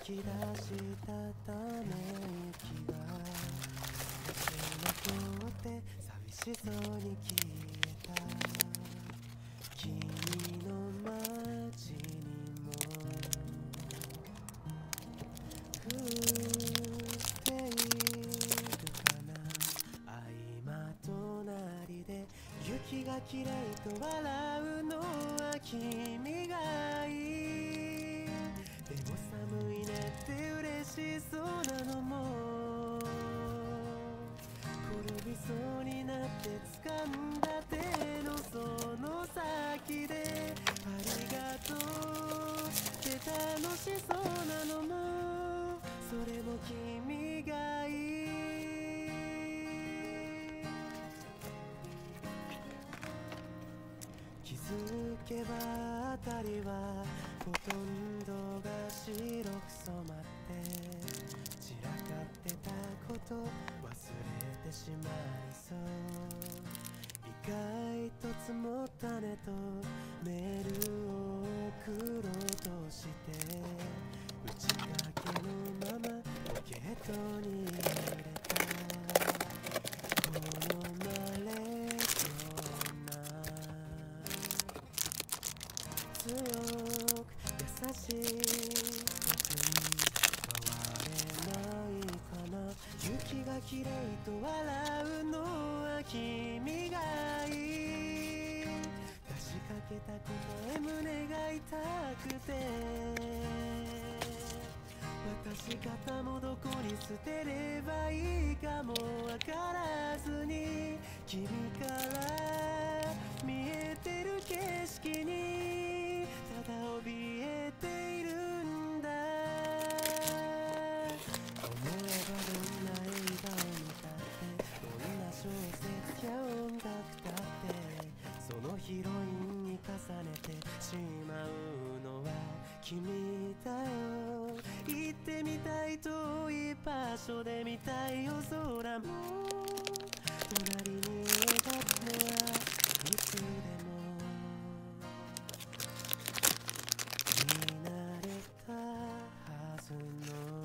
き出したため息が私残って寂しそうに消えた。君の街にも降っているかな。合間隣で雪がきれいと笑うのは君がいい。でも寒いねって嬉しそうなのも転びそうになって掴んだ手のその先でありがとうって楽しそうなのもそれも君がいい。気づけば辺りはほとんどが白く染まって散らかってたこと忘れてしまいそう。意外と積もったねとメールを送ろうとして打ち掛けのままポケットに入れた。好まれそうな強く優しい僕に変われないかな。雪がきれいと笑うのは君がいい。出しかけた答え胸が痛くて私方もどこに捨てればいいかもわからずに君から見えてる景色にただ怯えているんだ。思えばどんな映画を見たってどんな小説や音楽だってそのヒロインに重ねてしまうのは君だよ。行ってみたい遠い場所で見たい夜空も隣に描くのはいつでも見慣れたはずの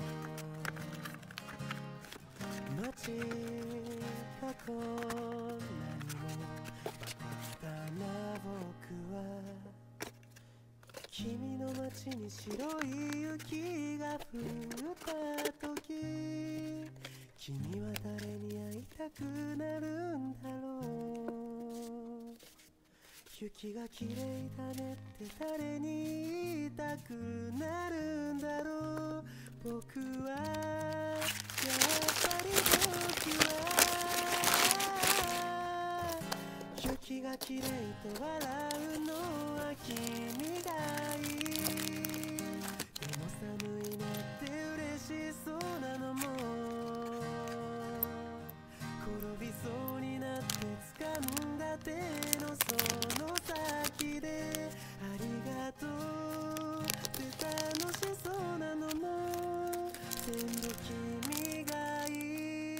街がこんなにもバカだな。僕は君の街に白い雪が降った時君は誰に会いたくなるんだろう。雪がきれいだねって誰に言いたくなるんだろう。僕はやっぱり僕は雪がきれいと笑うのは君がいい。でも寒いねって嬉しそうなのも転びそうになって掴んだ手のその先でありがとうって楽しそうなのも全部君がいい。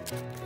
「